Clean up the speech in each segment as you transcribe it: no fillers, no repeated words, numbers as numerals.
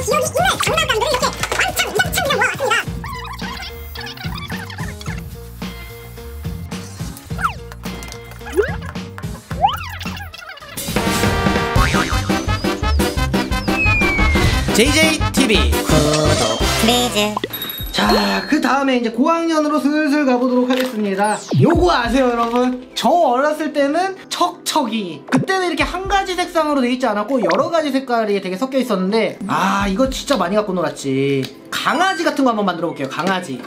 여기 있는 장난감들을 이렇게 왕창 이장창 모아왔습니다. JJTV 구독 플리즈. 자, 그 다음에 이제 고학년으로 슬슬 가보도록 하겠습니다. 요거 아세요, 여러분? 저 어렸을 때는 척척이, 그때는 이렇게 한 가지 색상으로 돼 있지 않았고 여러 가지 색깔이 되게 섞여 있었는데, 아, 이거 진짜 많이 갖고 놀았지. 강아지 같은 거 한번 만들어 볼게요. 강아지.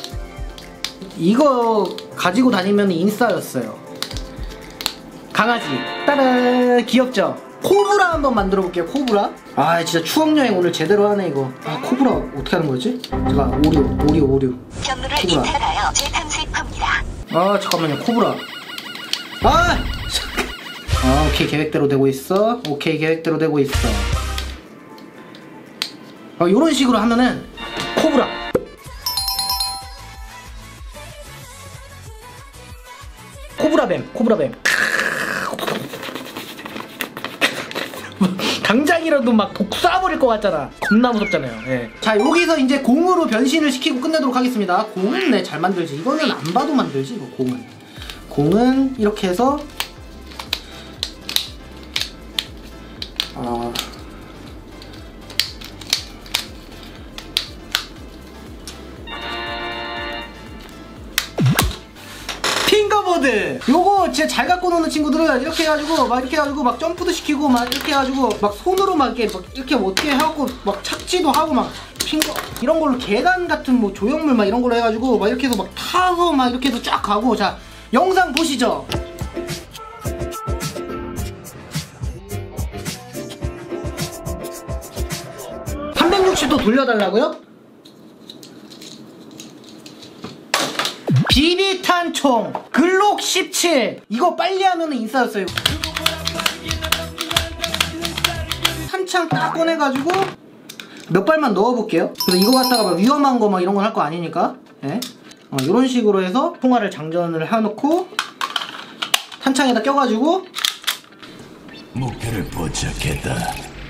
이거 가지고 다니면 인싸였어요. 강아지. 따란. 귀엽죠? 코브라 한번 만들어 볼게요. 코브라. 아, 진짜 추억여행 오늘 제대로 하네 이거. 아, 코브라 어떻게 하는 거지? 제가 오류. 경로를 이탈하여 재탐색합니다. 아, 잠깐만요. 코브라. 아, 오케이, 계획대로 되고 있어. 오케이, 계획대로 되고 있어. 요런 식으로 하면은 코브라. 코브라뱀. 당장이라도 막 독 쏴버릴 것 같잖아. 겁나 무섭잖아요. 예. 자, 여기서 이제 공으로 변신을 시키고 끝내도록 하겠습니다. 공은 네, 잘 만들지. 이거는 안 봐도 만들지, 이거 공은 이렇게 해서 핑거보드! 요거 진짜 잘 갖고 노는 친구들은 이렇게 해가지고 막 점프도 시키고 막 이렇게 해가지고 막 손으로 막 이렇게 어떻게 해갖고 막 착지도 하고 막 핑거 이런 걸로 계단 같은 뭐 조형물 막 이런 걸로 해가지고 막 이렇게 해서 막 타서 막 이렇게 해서 쫙 가고. 자, 영상 보시죠. (360도) 돌려달라고요? 비비탄 총 글록 17 이거 빨리 하면 인싸였어요. 한창 딱 꺼내가지고 몇 발만 넣어볼게요. 그래서 이거 갖다가 막 위험한 거 막 이런 거 할 거 아니니까. 예? 이런 식으로 해서 통화를 장전을 해놓고 탄창에다 껴가지고 목표를 포착했다.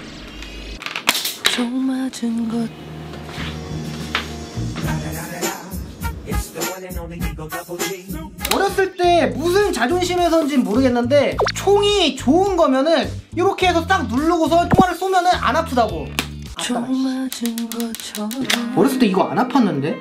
총 맞은 것 어렸을 때 무슨 자존심에서인지 모르겠는데 총이 좋은 거면은 이렇게 해서 딱 누르고서 총알을 쏘면은 안 아프다고. 총 맞은 것처럼 어렸을 때 이거 안 아팠는데?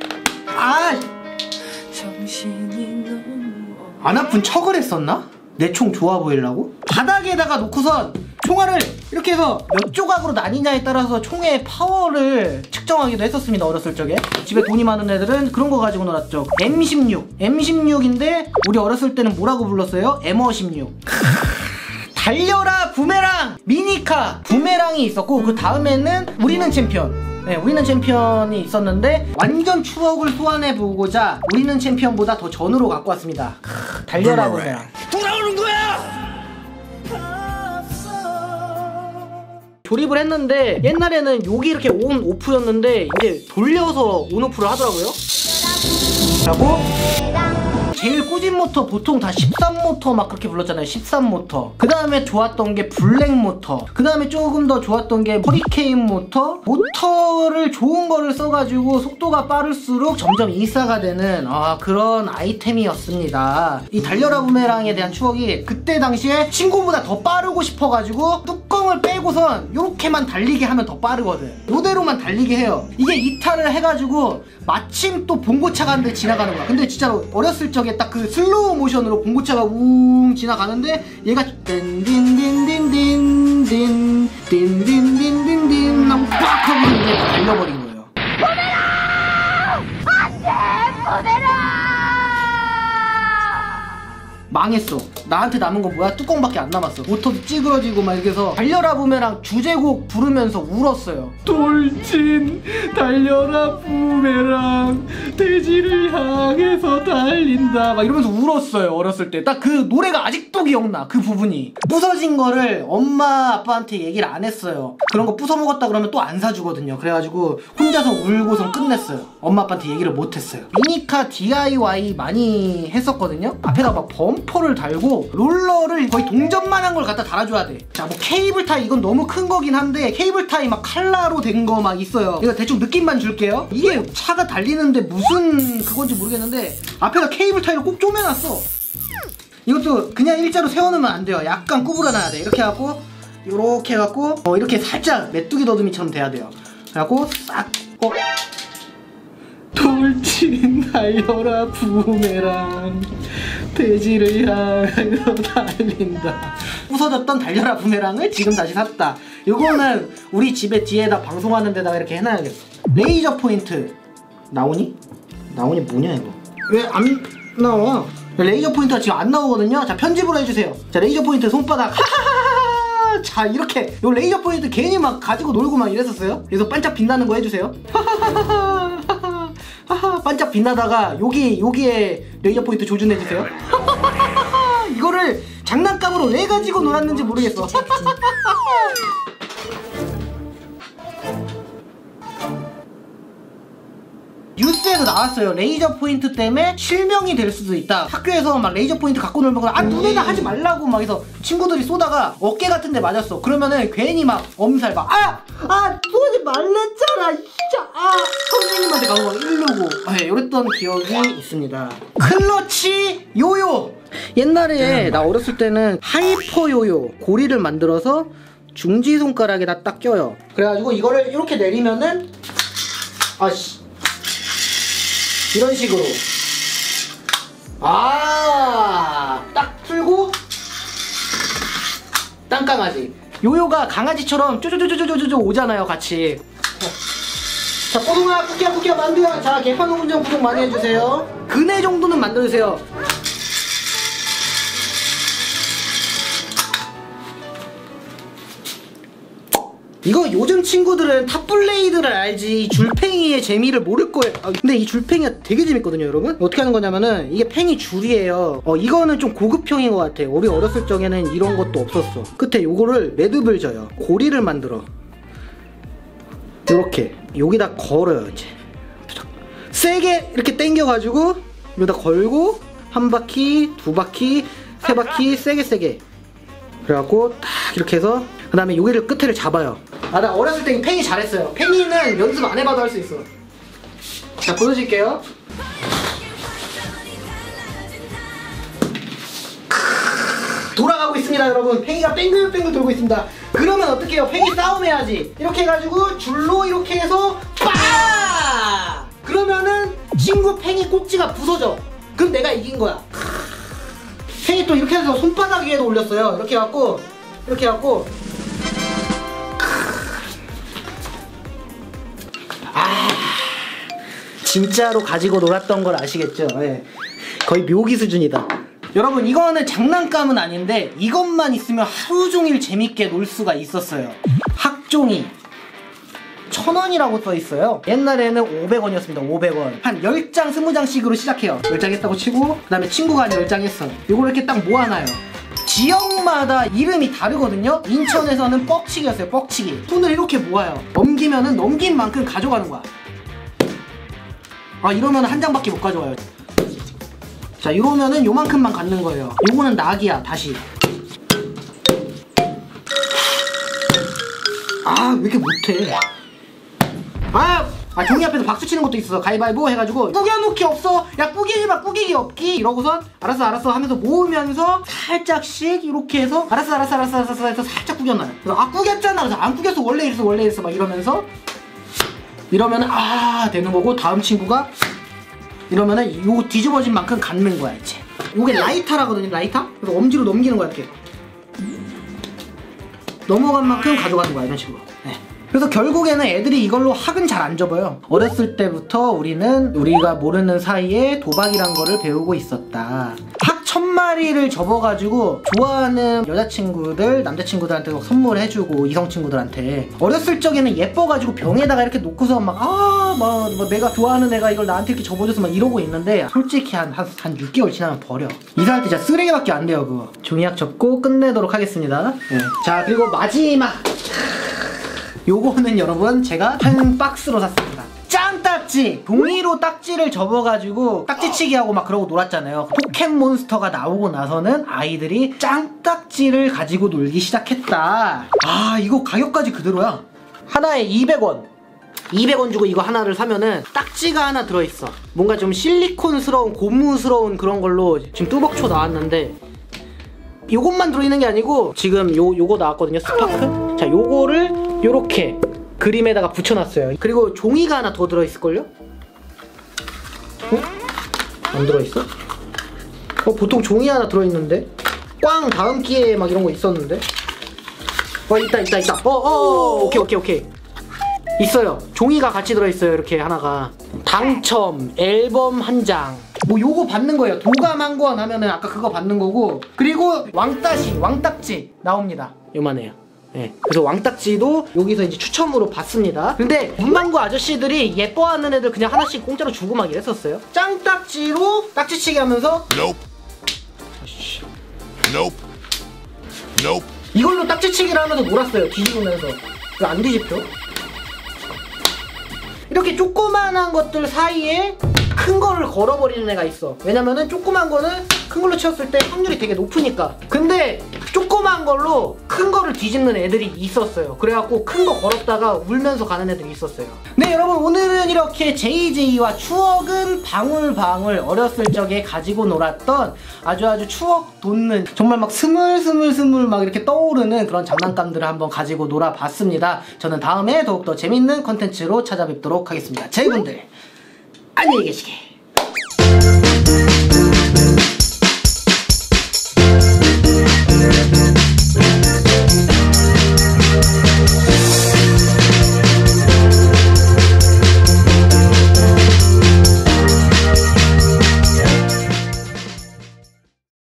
정신이 너무 안 아픈 척을 했었나? 내 총 좋아 보이려고? 바닥에다가 놓고선 총알을 이렇게 해서 몇 조각으로 나뉘냐에 따라서 총의 파워를 측정하기도 했었습니다. 어렸을 적에 집에 돈이 많은 애들은 그런 거 가지고 놀았죠. M16인데 우리 어렸을 때는 뭐라고 불렀어요? M16. 달려라 부메랑! 미니카 부메랑이 있었고, 그 다음에는 우리는 챔피언. 네, 우리는 챔피언이 있었는데 완전 추억을 소환해보고자 우리는 챔피언보다 더 전으로 갖고 왔습니다. 달려라 부메랑. 돌아오는 거야! 조립을 했는데 옛날에는 여기 이렇게 온 오프였는데 이제 돌려서 온 오프를 하더라고요. 라고 제일 꽂은 모터 보통 다 13모터 막 그렇게 불렀잖아요. 13모터. 그 다음에 좋았던 게 블랙 모터. 그 다음에 조금 더 좋았던 게 허리케인 모터. 모터를 좋은 거를 써가지고 속도가 빠를수록 점점 인싸가 되는 그런 아이템이었습니다. 이 달려라 부메랑에 대한 추억이 그때 당시에 친구보다 더 빠르고 싶어가지고 뚜껑을 빼고선 요렇게만 달리게 하면 더 빠르거든. 요대로만 달리게 해요. 이게 이탈을 해가지고 마침 또 봉고차가 한 대 지나가는 거야. 근데 진짜로 어렸을 적에 딱 그 슬로우 모션으로 봉고차가 웅 지나가는데 얘가 딘딘딘딘딘딘 딘딘딘딘딘 하고 빡 하고 이제 달려버린 거예요. 부메랑! 안돼! 부메랑! 망했어. 나한테 남은 건 뭐야? 뚜껑밖에 안 남았어. 모터도 찌그러지고 막 이렇게 해서 달려라 부메랑 주제곡 부르면서 울었어요. 돌진 달려라 부메랑 돼지를 향해서 달린다 막 이러면서 울었어요. 어렸을 때 딱 그 노래가 아직도 기억나. 그 부분이 부서진 거를 엄마 아빠한테 얘기를 안 했어요. 그런 거 부숴 먹었다 그러면 또 안 사주거든요. 그래가지고 혼자서 울고선 끝냈어요. 엄마 아빠한테 얘기를 못 했어요. 미니카 DIY 많이 했었거든요. 앞에다 막 범 점퍼를 달고 롤러를 거의 동전만한 걸 갖다 달아줘야 돼. 자, 뭐 케이블 타이 이건 너무 큰 거긴 한데 케이블 타이 막 칼라로 된 거 막 있어요. 이거 대충 느낌만 줄게요. 이게 차가 달리는데 무슨 그건지 모르겠는데 앞에다 케이블 타이를 꼭 쪼매놨어. 이것도 그냥 일자로 세워놓으면 안 돼요. 약간 구부려놔야 돼. 이렇게 해갖고 이렇게 해갖고 이렇게 살짝 메뚜기 더듬이처럼 돼야 돼요. 그래갖고 싹 돌진 달려라 부메랑 돼지를 향하여 달린다. 부서졌던 달려라 부메랑을 지금 다시 샀다. 이거는 우리 집에 뒤에다 방송하는 데다가 이렇게 해놔야겠어. 레이저 포인트 나오니? 나오니 뭐냐 이거? 왜 안 나와? 레이저 포인트가 지금 안 나오거든요. 자, 편집으로 해주세요. 자, 레이저 포인트 손바닥 하하하하. 자, 이렇게 요 레이저 포인트 괜히 막 가지고 놀고 막 이랬었어요. 그래서 반짝 빛나는 거 해주세요. 하하, 반짝 빛나다가 여기에 레이저 포인트 조준해주세요. 이거를 장난감으로 왜 가지고 놀았는지 모르겠어. 뉴스에서 나왔어요. 레이저 포인트 때문에 실명이 될 수도 있다. 학교에서 막 레이저 포인트 갖고 놀면 눈에다 하지 말라고 막 해서 친구들이 쏘다가 어깨 같은 데 맞았어. 그러면은 괜히 막 엄살 막 쏘지 말랬잖아 진짜. 선생님한테 가고 막 이러고 이랬던 기억이 있습니다. 클러치 요요. 옛날에 나 어렸을 때는 하이퍼 요요 고리를 만들어서 중지 손가락에다 딱 껴요. 그래가지고 이거를 이렇게 내리면은 이런 식으로 딱 풀고 땅강아지. 요요가 강아지처럼 쪼쪼쪼쪼쪼쪼 오잖아요 같이. 자, 뽀동아 꾸끼야 만두야. 자, 개판 운전 구독 많이 해주세요. 그네 정도는 만들어주세요. 이거 요즘 친구들은 탑블레이드를 알지 줄팽이의 재미를 모를 거예요. 근데 이 줄팽이가 되게 재밌거든요 여러분. 어떻게 하는 거냐면은 이게 팽이 줄이에요. 이거는 좀 고급형인 것 같아. 우리 어렸을 적에는 이런 것도 없었어. 끝에 요거를 매듭을 져요. 고리를 만들어 요렇게 여기다 걸어요. 이제 세게 이렇게 당겨가지고 여기다 걸고 한 바퀴 두 바퀴 세 바퀴 세게 그래갖고 딱 이렇게 해서 그 다음에 여기를 끝에를 잡아요. 나 어렸을 때 팽이 잘했어요. 팽이는 연습 안 해봐도 할 수 있어. 자, 보여줄게요. 돌아가고 있습니다 여러분. 팽이가 뱅글뱅글 돌고 있습니다. 그러면 어떻게 해요? 팽이 싸움 해야지. 이렇게 해가지고 줄로 이렇게 해서 빠! 그러면은 친구 팽이 꼭지가 부서져. 그럼 내가 이긴 거야. 팽이 또 이렇게 해서 손바닥 위에도 올렸어요. 이렇게 해갖고 진짜로 가지고 놀았던 걸 아시겠죠? 네. 거의 묘기 수준이다. 여러분, 이거는 장난감은 아닌데 이것만 있으면 하루 종일 재밌게 놀 수가 있었어요. 학종이 1000원이라고 써있어요. 옛날에는 500원이었습니다. 500원. 한 10장, 20장씩으로 시작해요. 10장 했다고 치고 그 다음에 친구가 한 10장 했어. 이걸 이렇게 딱 모아놔요. 지역마다 이름이 다르거든요. 인천에서는 뻑치기였어요. 뻑치기. 손을 이렇게 모아요. 넘기면은 넘긴 만큼 가져가는 거야. 이러면 한 장밖에 못 가져와요. 자, 이러면은 요만큼만 갖는 거예요. 요거는 낙이야. 다시 왜 이렇게 못해. 종이 앞에서 박수 치는 것도 있어. 가위바위보 해가지고 꾸겨놓기 없어. 야, 꾸기기 없기 이러고선 알았어 하면서 모으면서 살짝씩 이렇게 해서 알았어 해서 살짝 꾸겨놔요. 그래서 꾸겼잖아. 그래서 안 꾸겼어. 원래 이랬어 막 이러면서 이러면은 되는 거고, 다음 친구가 이러면은 요 뒤집어진 만큼 갖는 거야. 이제 요게 라이터라거든요. 라이터. 그래서 엄지로 넘기는 거야. 이렇게 넘어간 만큼 가져가는 거야. 이런 식으로. 네. 그래서 결국에는 애들이 이걸로 학은 잘 안 접어요. 어렸을 때부터 우리가 모르는 사이에 도박이란 거를 배우고 있었다. 학 1000마리를 접어가지고 좋아하는 여자친구들, 남자친구들한테 선물해주고, 이성친구들한테. 어렸을 적에는 예뻐가지고 병에다가 이렇게 놓고서 막 내가 좋아하는 애가 이걸 나한테 이렇게 접어줘서 막 이러고 있는데, 솔직히 한 6개월 지나면 버려. 이사할 때 진짜 쓰레기밖에 안 돼요. 그거 종이학 접고 끝내도록 하겠습니다. 네. 자, 그리고 마지막 요거는 여러분 제가 한 박스로 샀습니다. 짱딱 딱지! 종이로 딱지를 접어가지고 딱지치기하고 막 그러고 놀았잖아요. 포켓몬스터가 나오고 나서는 아이들이 짱딱지를 가지고 놀기 시작했다. 아, 이거 가격까지 그대로야. 하나에 200원. 200원 주고 이거 하나를 사면은 딱지가 하나 들어있어. 뭔가 좀 실리콘스러운 고무스러운 그런 걸로 지금 뚜벅초 나왔는데, 요것만 들어있는 게 아니고 지금 요거 나왔거든요. 스파크. 자, 요거를 요렇게 그림에다가 붙여놨어요. 그리고 종이가 하나 더 들어있을걸요? 안 들어있어? 보통 종이 하나 들어있는데? 꽝 다음 기회에 막 이런 거 있었는데? 있다. 오케이. 있어요. 종이가 같이 들어있어요. 이렇게 하나가. 당첨, 앨범 한 장. 뭐 요거 받는 거예요. 도감 한 권 하면은 아까 그거 받는 거고. 그리고 왕딱지 나옵니다. 요만해요. 네. 그래서 왕딱지도 여기서 이제 추첨으로 받습니다. 근데 문방구 아저씨들이 예뻐하는 애들 그냥 하나씩 공짜로 주고 막 이랬었어요. 짱딱지로 딱지치기 하면서 이걸로 딱지치기를 하면서 놀았어요. 뒤집으면서. 왜 안 뒤집혀? 이렇게 조그만한 것들 사이에 큰 거를 걸어버리는 애가 있어. 왜냐면은 조그만 거는 큰 걸로 치웠을 때 확률이 되게 높으니까. 근데 조그만 걸로 큰 거를 뒤집는 애들이 있었어요. 그래갖고 큰 거 걸었다가 울면서 가는 애들이 있었어요. 네, 여러분, 오늘은 이렇게 JJ와 추억은 방울방울 어렸을 적에 가지고 놀았던 아주 추억 돋는, 정말 막 스물스물 막 이렇게 떠오르는 그런 장난감들을 한번 가지고 놀아봤습니다. 저는 다음에 더욱더 재밌는 컨텐츠로 찾아뵙도록 하겠습니다. 제이분들 안녕히 계시게.